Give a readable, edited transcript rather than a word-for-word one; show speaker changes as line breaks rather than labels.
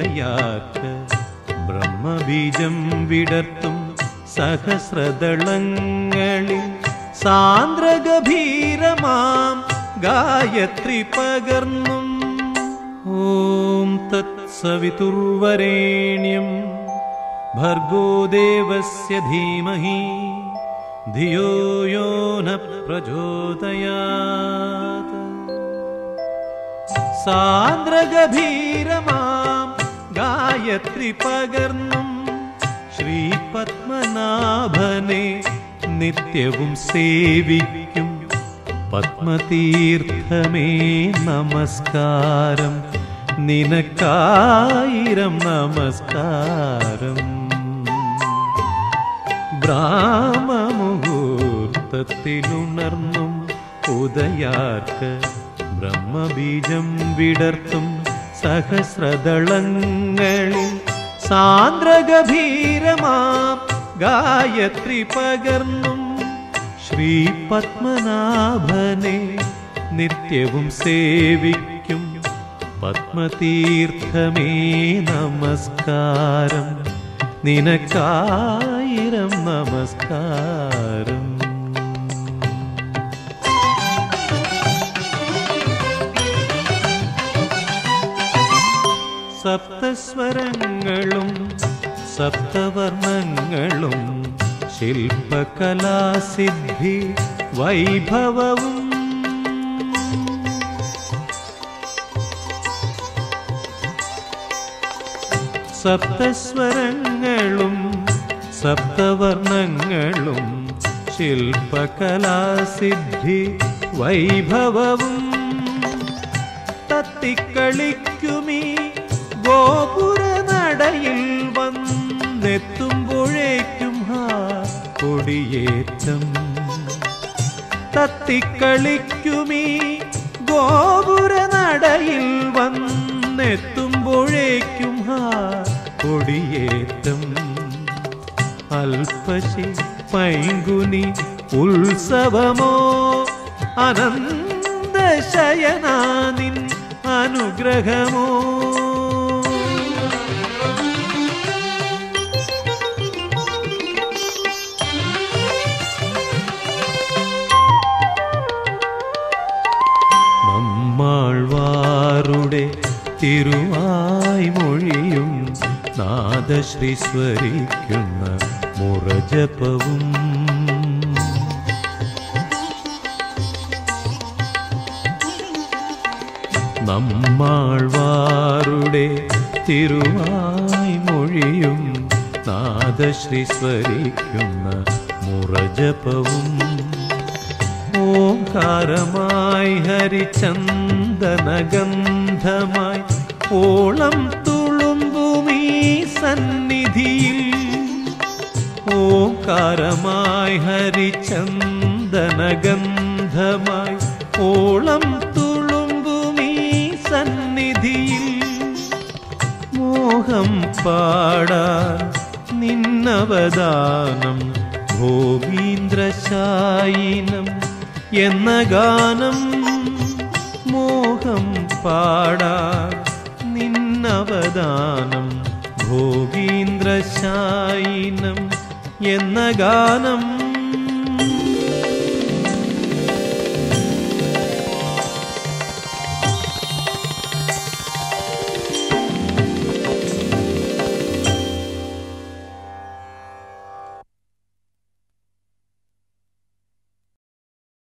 ഉദയാർക്ക് ബ്രഹ്മബീജം വിടർത്തും സഹസ്രദളങ്ങളിൽ സാന്ദ്രഗഭീരമാം ഗായത്രി പകർന്നും. ഓം തത്സവിതുർവരേണ്യം ഭർഗോ ദേവസ്യ ധീമഹി ധിയോ യോ ന പ്രചോദയാത്. സാന്ദ്രഗഭീരമാം ഗായത്രി പകർന്നും ശ്രീപത്മനാഭനെ നിത്യവും സേവിക്കും പത്മതീർത്ഥമേ നമസ്കാരം, നിനക്കായിരം നമസ്കാരം. ബ്രാഹ്മമുഹൂർത്തത്തിലുണർന്നും ഉദയാർക്ക് ബ്രഹ്മബീജം വിടർത്തും സഹസ്രദളങ്ങളിൽ സാന്ദ്രഗഭീരമാം ഗായത്രി പകർന്നും ശ്രീപത്മനാഭനെ നിത്യവും സേവിക്കും പത്മതീർത്ഥമേ നമസ്കാരം, നിനക്കായിരം നമസ്കാരം. സപ്തസ്വരങ്ങളും സപ്തവർണ്ണങ്ങളും ശില്പകലാസിദ്ധി വൈഭവവും സപ്തസ്വരങ്ങളും സപ്തവർണ്ണങ്ങളും ശില്പകലാസിദ്ധി വൈഭവവും തത്തിക്കളിക്കുമീ ഗോപുരനടയിൽ വന്നെത്തുമ്പോഴേക്കും കൊടിയേറ്റം. തത്തിക്കളിക്കുമീ ഗോപുരനടയിൽ വന്നെത്തുമ്പോഴേക്കും കൊടിയേറ്റം. അൽപശി പൈങ്കുനി ഉത്സവമോ അനന്തശയനാനിൻ അനുഗ്രഹമോ. നമ്മാൾവാരുടെ തിരുവായ്മൊഴിയും നാദശ്രീ സ്വരിക്കുന്ന മുറജപവും നമ്മാൾവാരുടെ തിരുവായ്മൊഴിയും നാദശ്രീ സ്വരിക്കുന്ന മുറജപവും ഓംകാരമായി ഹരിചന്ദനഗന്ധമായി ഓളം തുളുമ്പുമീ സന്നിധിയിൽ. ഓംകാരമായി ഹരിചന്ദനഗന്ധമായി ഓളം തുളുമ്പുമീ സന്നിധിയിൽ. മോഹം പാടാൻ നിന്നവദാനം ഭോഗീന്ദ്രശായിനം എന്ന ഗാനം. മോഹം പാടാൻ നിന്നവദാനം ഭോഗീന്ദ്രശായിനം എന്ന ഗാനം.